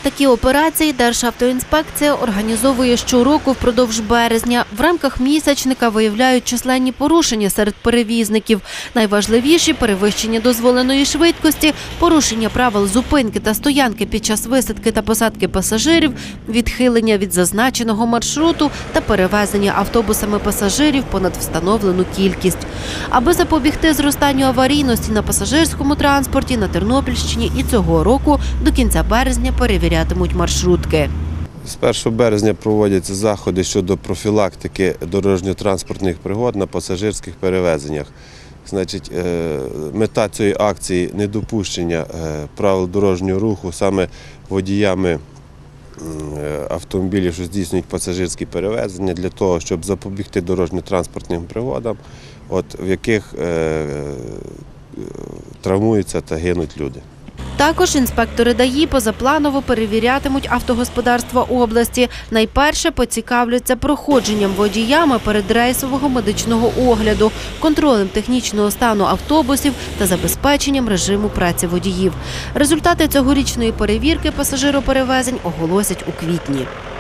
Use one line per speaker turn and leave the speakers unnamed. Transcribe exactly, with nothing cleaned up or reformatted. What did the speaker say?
Такі операції Державтоінспекція організовує щороку впродовж березня. В рамках місячника виявляють численні порушення серед перевізників. Найважливіші – перевищення дозволеної швидкості, порушення правил зупинки та стоянки під час висадки та посадки пасажирів, відхилення від зазначеного маршруту та перевезення автобусами пасажирів понад встановлену кількість. Аби запобігти зростанню аварійності на пасажирському транспорті, на Тернопільщині і цього року до кінця березня перевірятимуть маршрутки.
З першого березня проводяться заходи щодо профілактики дорожньо-транспортних пригод на пасажирських перевезеннях. Значить, мета цієї акції – недопущення правил дорожнього руху саме водіями автомобілів, що здійснюють пасажирські перевезення, для того, щоб запобігти дорожньо-транспортним пригодам, от, в яких травмуються та гинуть люди.
Також інспектори ДАІ позапланово перевірятимуть автогосподарства області. Найперше поцікавляться проходженням водіями передрейсового медичного огляду, контролем технічного стану автобусів та забезпеченням режиму праці водіїв. Результати цьогорічної перевірки пасажироперевезень оголосять у квітні.